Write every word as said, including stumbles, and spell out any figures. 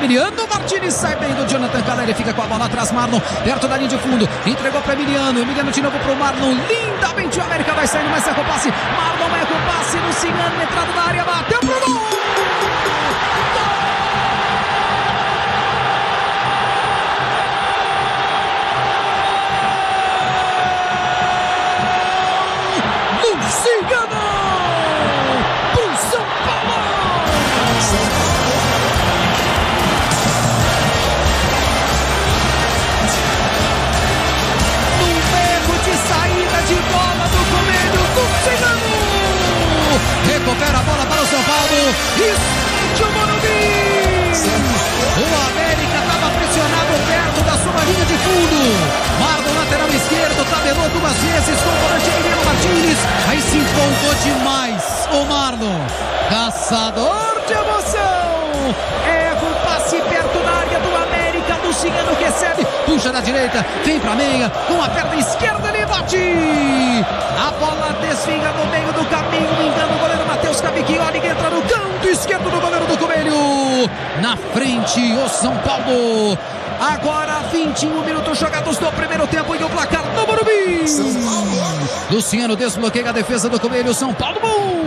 Emiliano Martinez sai bem do Jonathan Caleri, fica com a bola atrás. Marlon, perto da linha de fundo, entregou para Emiliano. Emiliano de novo para o Marlon. Lindamente o América vai saindo, mas é com o passe. Marlon é com o passe no Cigano, entrada da área, bateu pro gol! Cigano pro São Paulo. No erro de saída de bola do Coelho do Cigano, recupera a bola para o São Paulo e sente o Morumbi. O América estava pressionado perto da sua linha de fundo. Marlon, lateral esquerdo, tabelou duas vezes com o volante Emiliano Martinez. Aí se empolgou demais o Marlon, caçador de emoção. É com passe perto da área do América. Do Cigano recebe, puxa da direita, vem pra meia, com a perna esquerda ele bate. A bola desvia no meio do caminho, engana o goleiro Matheus Cavicchioli, que entra no canto esquerdo do goleiro do Coelho. Na frente o São Paulo. Agora vinte e um minutos jogados no primeiro tempo e o placar no Morumbi. Luciano desbloqueia a defesa do Coelho. São Paulo.